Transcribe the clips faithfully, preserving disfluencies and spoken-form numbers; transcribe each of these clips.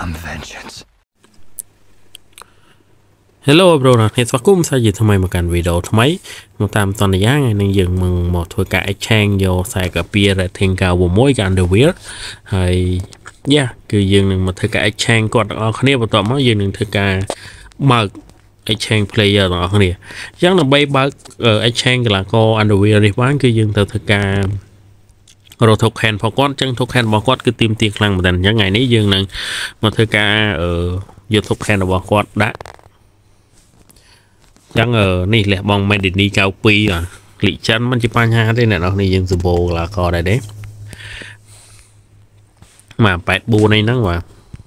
want vengeance Hello bro អ្នកស្វាគមន៍សាជាថ្មីមកកាន់វីដេអូថ្មីមកតាមតនយ៉ាងនឹងយើងមកមកធ្វើការ exchange យកខ្សែកាពី rating កាវមួយកា underwear ហើយយ៉ាគឺយើងនឹងមកធ្វើការ exchange គាត់ទាំងអស់គ្នាបន្ទាប់មកយើងនឹងធ្វើការបើក exchange player ទាំងអស់គ្នាអញ្ចឹងដើម្បីបើក exchange កីឡាករ underwear នេះបានគឺយើងត្រូវធ្វើការរក token ផងគាត់អញ្ចឹង token របស់គាត់គឺទីមទីខ្លាំងមែនតើអញ្ចឹងថ្ងៃនេះយើងនឹងមកធ្វើការយក token របស់គាត់ដាក់ចឹងនេះលះបង Medini เก้าสิบពីរលីចិនមិនជាបញ្ហាទេអ្នកនរនេះយើងសម្បូរកីឡាករដែរទេមកแปดสิบสี่នេះហ្នឹងបាទ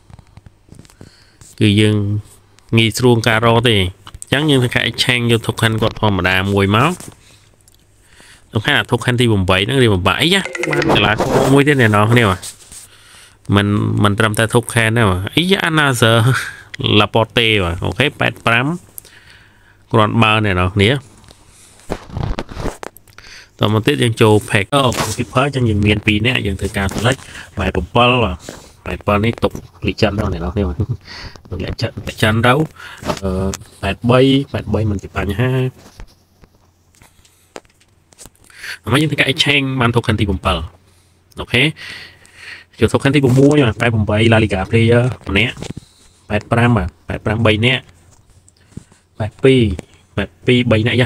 គឺយើងងាយស្រួលការរកទេអញ្ចឹងយើងធ្វើការ exchange យក token គាត់ធម្មតាមួយមកទៅខាង token ទីeightហ្នឹងរៀបបាក់អីយ៉ាបានកីឡាករមួយទៀតអ្នកនរគ្នាបាទមិនមិនត្រឹមតែ token ទេបាទអីយ៉ា Another Laporte បាទអូខេแปดสิบห้าគ្រាន់បើអ្នកនរគ្នាតមកទៀតយើងចូល pack អូ keeper ចឹងយើងមានពីរនាក់យើងធ្វើការ select បែបsevenបាទបែបsevenនេះទុកលីចិនដល់អ្នកនរគ្នាបាទទុកលីចិនលីចិនទៅអឺแปดสิบthree แปดสิบthreeមិនជាបញ្ហាមកយើងធ្វើការ exchange បាន token ទីsevenអូខេចូល token ទីsixបាទแปดสิบeight La Liga player ម្នាក់แปดสิบห้าបាទแปดสิบห้าthreeនាក់แปดสิบtwo แปดสิบtwo threeនាក់យ៉ា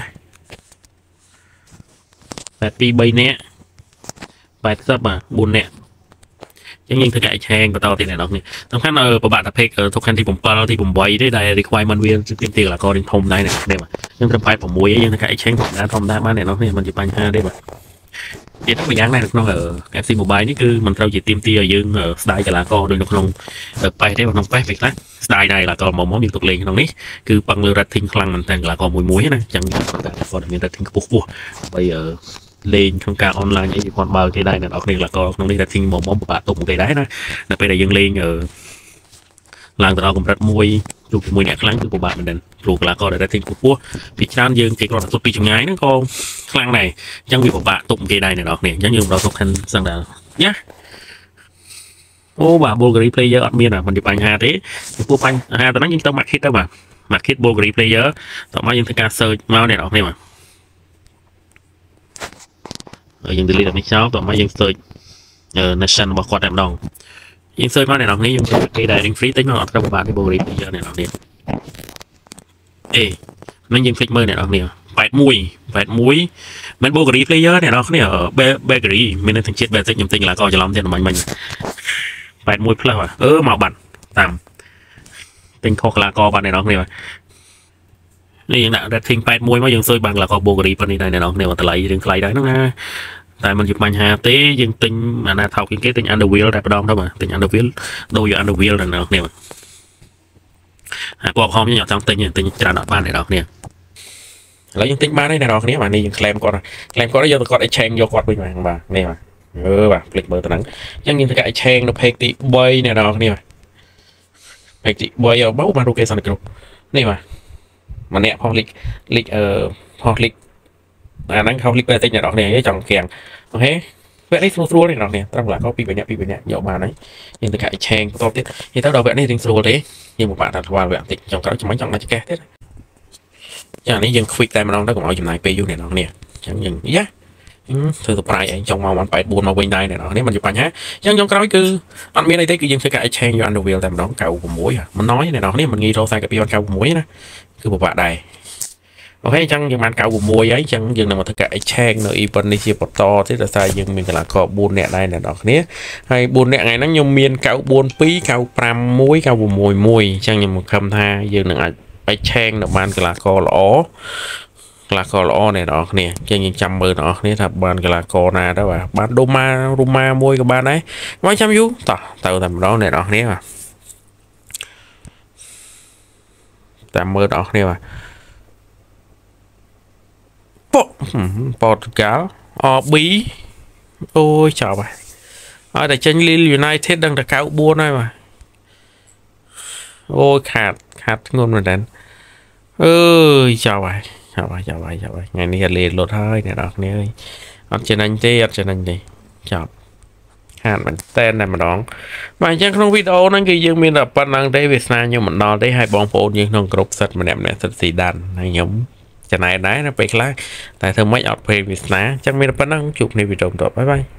แปดสิบtwo threeនាក់แปดสิบបាទfourនាក់អញ្ចឹងយើងធ្វើការ exchange បន្តទៀតអ្នកនរនេះសំខាន់ប្របាក់តែ pick token ទីsevenទីeightទេដែល requirement វាទីទីកីឡាករធំដែរអ្នកនេះបាទយើងត្រឹមeight sixឯងយើងធ្វើការ exchange ធម្មតាធម្មតាបានអ្នកនរនេះមិនជាបញ្ហាទេបាទទៀតមួយយ៉ាងដែរនៅក្នុង เอฟ ซี Mobile នេះគឺមិនត្រូវជាទីមទីឲ្យយើងស្ដាយកីឡាករដូចនៅក្នុងប៉េសទេក្នុងប៉េសពេលខ្លះស្ដាយដែរកីឡាករមកមកយើងទុកលេងក្នុងនេះគឺប៉ឹងលើ rating ខ្លាំងមែនតើកីឡាករមួយមួយណាអញ្ចឹងយើងគាត់តែគាត់មាន rating ខ្ពស់ខ្ពស់ដើម្បីលេងក្នុងការ online អីគាត់បើគេដែរអ្នកនរគ្នាកីឡាករក្នុងនេះ rating មកមកពិបាកទុកគេដែរណានៅពេលដែលយើងលេងឡើងទៅដល់កម្រិតមួយជួបជាមួយអ្នកខ្លាំងគឺពិបាកមែនទែនព្រោះកីឡាករដែល rating ខ្ពស់ពីច្រើនយើងគេគាត់ទុកពីចម្ងាយហ្នឹងក៏ខ្លាំងដែរអញ្ចឹងវាពិបាកទុកគេដែរអ្នកនរគ្នាអញ្ចឹងយើងដល់ទុកខាងសឹងដែរយ៉ាអូបាទ Bulgari player អត់មានមិនជាបញ្ហាទេពីព្រោះបញ្ហាទៅហ្នឹងយើងទៅ market ទៅបាទ market Bulgari player តោះមកយើងធ្វើការ search មកអ្នកនរគ្នាបាទហើយយើង delete នេះចោលតោះមកយើង search nation របស់គាត់តែម្ដងយើង search មកអ្នកនរគ្នាយើងគេដែល ring free តិចមកអត់ត្រូវពិបាកទេ Bulgari player អ្នកនរគ្នាអេមិនយើង click មើលអ្នកនរគ្នាแปดสิบone แปดสิบoneមិន Bulgari player អ្នកនរគ្នា Bulgari មាននៅទាំងជាតិ basic ខ្ញុំទិញកីឡាករច្រឡំទៀតមិនមិញแปดสิบone plus បាទអឺមកបាត់តាមទិញខុសកីឡាករបាត់អ្នកនរគ្នាបាទនេះយើងដាក់ rating แปดสิบoneមកយើងសើចបានកីឡាករ Bulgari ប៉ុណ្នេះដែរអ្នកនរគ្នាតម្លៃរឿងថ្លៃដែរហ្នឹងណាតែមិនជាបញ្ហាទេយើងទិញអាណាថោកជាងគេទិញ underwear តែម្ដងទៅបាទទិញ underwear ដូរយក underwear ដល់អ្នកនរគ្នាបាទអាពណ៌ខំខ្ញុំអត់ចង់ទិញទិញច្រើនអត់បានអ្នកនរគ្នាឥឡូវយើងទិញបានហើយអ្នកនរគ្នាបាទនេះយើង claim គាត់ claim គាត់យកទៅគាត់ exchange យកគាត់វិញបាទនេះបាទអឺបាទ click មើលទៅហ្នឹងអញ្ចឹងយើងធ្វើការ exchange នៅ page ទីthreeអ្នកនរគ្នាបាទ page ទីthreeបោកបានរូបគេសន្និគ្រប់នេះបាទម្នាក់ផុស leak leak អឺផុស leak អាហ្នឹងខុស leak ពេកតិចអ្នកនរគ្នាចង់គៀងអូខេវគ្គនេះស្រួលស្រួលនេះអ្នកនរគ្នាត្រឹមកីឡាករពីរនាក់ពីរនាក់យកបានហើយយើងធ្វើការ exchange បន្តទៀតនិយាយទៅដល់វគ្គនេះរៀងស្រួលទេយើងពិបាកថាធ្វើវគ្គបន្តិចចង់ក្រោយចាំចង់ដាច់កេះទៀតចានេះយើង quick តែម្ដងទៅកុំឲ្យចំណាយពេលយូរអ្នកនរគ្នាអញ្ចឹងយើងយ៉ាធ្វើ surprise ឯងចង់មកបានeight fourមកវិញដែរអ្នកនរគ្នាមិនជាបញ្ហាអញ្ចឹងចុងក្រោយគឺអត់មានអីទេគឺយើងធ្វើការ exchange យក underwear តែម្ដងninety-sixមិនណយអ្នកនរគ្នាមិនងាយរកខ្សែកាពីបានninety-sixណាគឺពិបាកដែរអូខេអញ្ចឹងយើងបានninety-sixហើយអញ្ចឹងយើងនឹងមកធ្វើការ exchange នៅ event នេះជាបន្តទៀតដោយសារយើងមានកីឡាករfourនាក់ដែរអ្នកនរគ្នាហើយfourនាក់ថ្ងៃហ្នឹងខ្ញុំមានninety-four two ninety-five one ninety-six oneអញ្ចឹងខ្ញុំខំថាយើងនឹងអាច exchange នៅបានកីឡាករល្អកីឡាករល្អអ្នកនរគ្នាអញ្ចឹងយើងចាំមើលអ្នកនរគ្នាថាបានកីឡាករណាទៅបាទបានដូម៉ារូម៉ាមួយក៏បានដែរមកចាំយូរតោះទៅតែម្ដងអ្នកនរគ្នាបាទតាមមើលអ្នកនរគ្នាបាទប៉ូទុយហ្គាល់ អារ ប៊ី អូយចប់ហើយឲ្យតែចេញ Leeds United ដឹងតែninety-fourហើយបាទអូយខាតខាតធ្ងន់មែនតើអើយចប់ហើយចប់ហើយចប់ហើយចប់ហើយថ្ងៃនេះលេលុតហើយអ្នកនរគ្នាអើយអត់ចំណេញទេអត់ចំណេញទេចប់ហានមែនតែតែម្ដងបាទអញ្ចឹងក្នុងវីដេអូហ្នឹងគឺយើងមានតែប៉ុណ្្នឹងទេវាសនាខ្ញុំមិនដល់ទេហើយបងប្អូនយើងក្នុងក្រុមសិតម្នាក់ម្នាក់សិតស៊ីដានហើយខ្ញុំចំណែកដែរនៅពេលខ្លះតែធ្វើម៉េចអត់ព្រេងវាសនាអញ្ចឹងមានតែប៉ុណ្្នឹងជួបគ្នាវីដេអូបន្តបាយបាយ